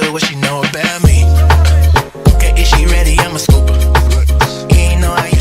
good, what she know about me? Okay, is she ready? I'm a scooper. You ain't know I used